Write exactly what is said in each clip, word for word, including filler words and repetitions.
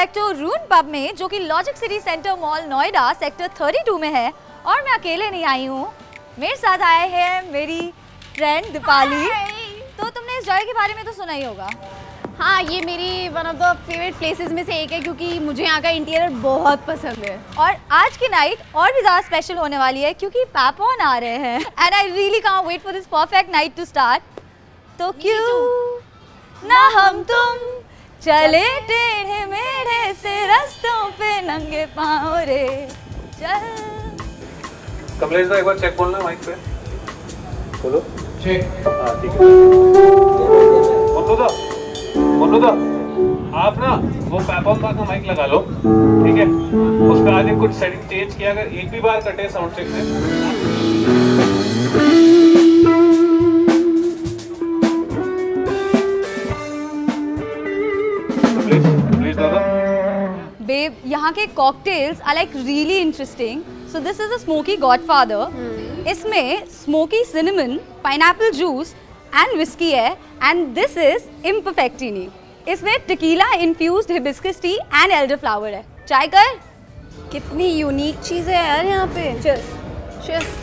इम्परफेक्टो room pub में, जो कि Logix city centre mall Noida sector बत्तीस में है। और मैं अकेले नहीं आई हूँ, मेरे साथ आए हैं मेरी फ्रेंड दीपाली। तो तुमने इस जगह के बारे में तो सुना ही होगा। हाँ, ये मेरी one of the favourite places में से एक है, क्योंकि मुझे यहाँ का इंटीरियर बहुत पसंद है। और आज की नाइट और भी ज़्यादा स्पेशल होने वाली है, क्योंकि पैपॉन आ रहे हैं and I really can't wait for this perfect night to start. तो क्यों ना हम तुम चले टेढ़े मेढ़े से रास्तों पे नंगे पाँव रे चल। कमलेश दा एक बार चेक बोलना माइक पे। बोलो चेक। हाँ ठीक है। बोलो दा बोलो दा आप ना वो पैपॉन का माइक लगा लो, ठीक है। उस पर आगे कुछ सेटिंग चेंज किया, अगर एक भी बार कटे साउंड चेक में। Babe, यहाँ के cocktails are like really interesting. So this is a smoky Godfather. Hmm. इसमें smoky cinnamon, pineapple juice and whiskey है. And this is Imperfectini. इसमें tequila infused hibiscus tea and elderflower है. Try कर? कितनी unique चीज़ है यार यहाँ पे। Cheers. Cheers.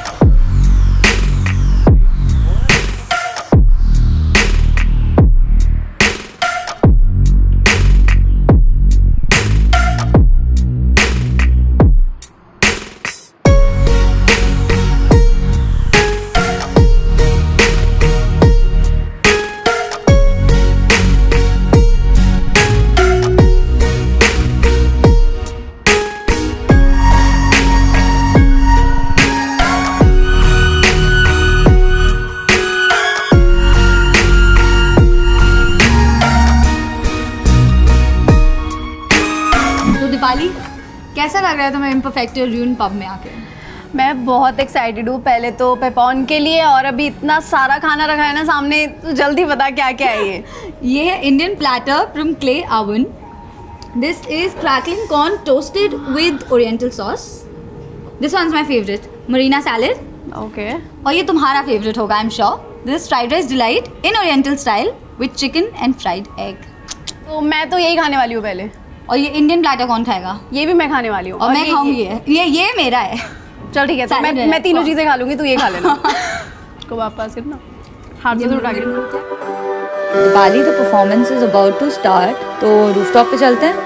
कैसा लग रहा है तुम्हें इम्परफेक्टो रूम पब में आके? मैं बहुत एक्साइटेड हूँ। पहले तो पेपॉन के लिए, और अभी इतना सारा खाना रखा है ना सामने, तो जल्दी बता क्या क्या है ये। ये है Indian platter from clay oven. This is crackling corn toasted with oriental sauce. This one is my favourite, marina salad. Okay. और ये तुम्हारा फेवरेट होगा I am sure. This fried rice delight in oriental style with chicken and fried egg. तो मैं तो यही खाने वाली हूँ पहले। और ये इंडियन प्लेटर कौन खाएगा? ये भी मैं खाने वाली हूँ। और, और मैं खाऊंगी ये ये ये मेरा है। चल ठीक है, तो मैं मैं तीनों चीजें खा लूंगी, तू ये खा लेना। को वापस ना हाथ से उठा के। Deepali, the performance is about to start, तो रूफटॉप पे चलते हैं।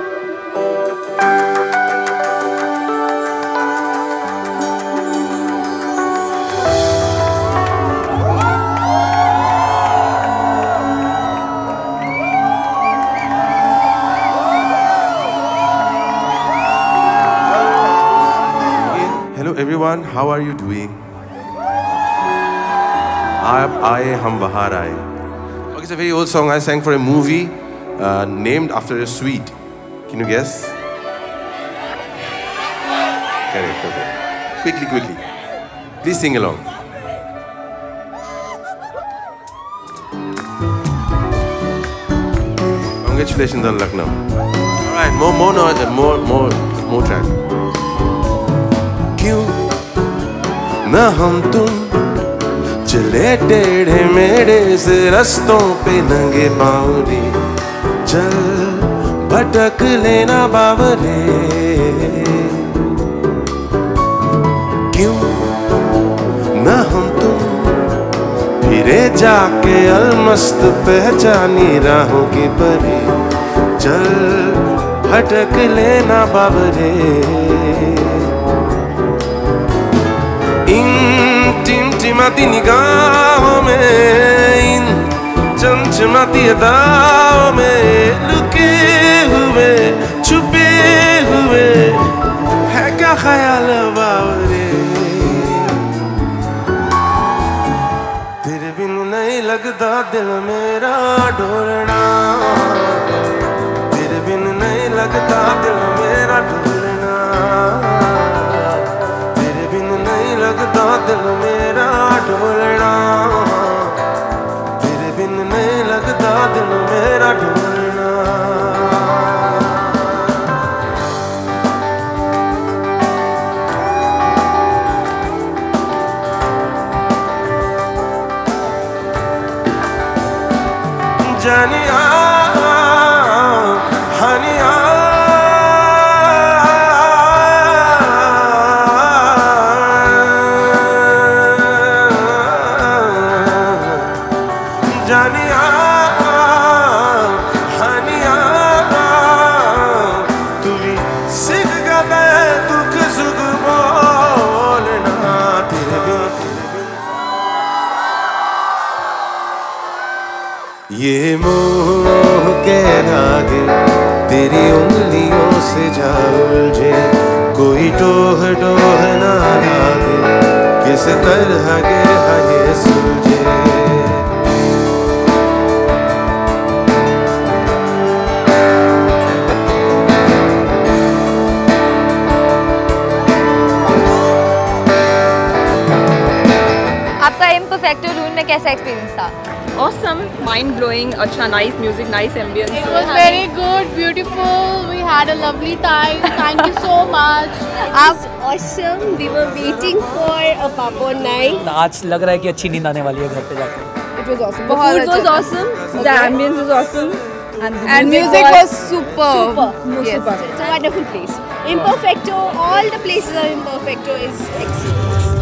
Everyone, how are you doing? आप आए हम बाहर आए. Okay, it's a very old song I sang for a movie uh, named after a sweet. Can you guess? Correct. Okay. Quickly, quickly. Please sing along. Congratulations on Lucknow. All right, more, more, more, more, more, more track. क्यों न हम तुम चले टेढ़े मेढ़े से रास्तों पे नंगे पाँव रे चल भटक लेना बावरे. क्यों न हम तुम फिरे जाके अलमस्त पहचानी राहों की परी चल भटक लेना बावरे. इन टिमटिमाती निगाहों में, इन चमचमाती अदाओं में लुके हुए छुपे हुए है क्या ख्याल बावरे. तेरे बिन नहीं लगता दिल मेरा ढोलना, तेरे बिन नहीं लगता दिल मेरा ढोलना, लगता दिल मेरा ढोलना, तेरे बिन नहीं लगता दिल मेरा ढोलना. जानिया हनिया जानिया हानिया तू भी सीख गए दुख सुख बोलना तेरे बिन ये मोह के धागे तेरी उंगलियों से जा उलझे कोई टोह टोह ना लागे किस तरह के ये सुलझे आपका इम्परफेक्टो रूम में कैसा एक्सपीरियंस था? Awesome, mind-blowing, acha, nice music, nice ambience. It was very good, beautiful. We had a lovely time. Thank you so much. It's awesome. We were waiting for a Papon night. आज लग रहा है कि अच्छी नींद आने वाली है घर पे जाकर. It was awesome. The food was awesome. The ambience was awesome. And, And music was super. Super. Yes, Super. it's a wonderful place. Imperfecto, all the places are Imperfecto is excellent.